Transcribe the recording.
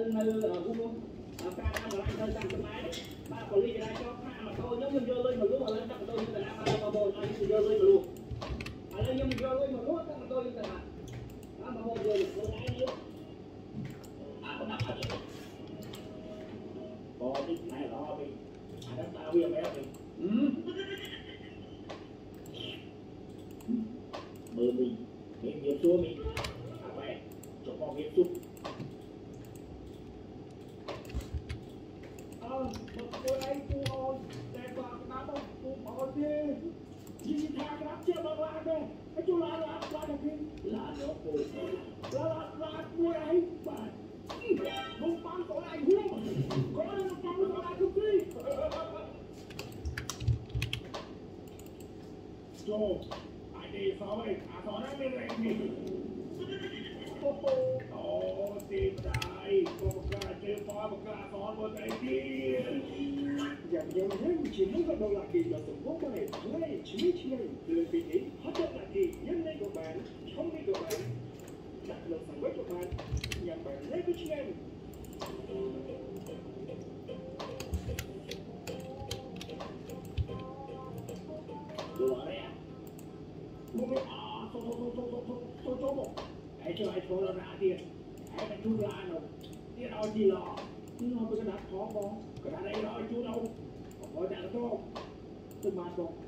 ca mà lại thời gian cái máy ba còn đi ra cho pha mà tôi giống như vô lên mà lúc mà lên đặt tôi như thế nào mà bồi nó như vô lên mà luôn à lên như mình vô lên mà lúc đặt tôi như thế nào đó mà bồi vô được tôi ai nữa à còn đặt hết bò đi này đó đi à đất tao bây giờ béo đi mơ mình nghiệp xuống mình à vậy cho con nghiệp xuống cô ấy cô ơi đẹp vào cái đám cô bỏ đi gì thang cái đám chưa bao la đây cái chú la được đi la nó cô la cô ấy bà không bán cổ lại hú có nó bán cổ lại không đi cho anh đi sao vậy à sao nó mới lại đi tìm đại một cái chơi phá một cái phá một cái kiaอย่างเดียวเรื่องชีวิตก็โดนหลักดีเราต้องว่าไม่ไม่ชีวิตที่มันเรื่องปีนี้เขาจะหลักดียังในกับแบนช่องในกับแบนจัดเราสั่งไว้กับแบนอย่างแบนเล่นก็เช่นดูอะไรอ่ะมึงไม่โซ่บอกไอ้เจ้าไอ้โชว์เราหนาเดียไอ้เป็นทุลาเนาะที่เราจีหล่อนี่เราเป็นกระดาษทองบองกระดาษอะไรเราไอ้จูเราพอจากโต้ขึ้นมาบอก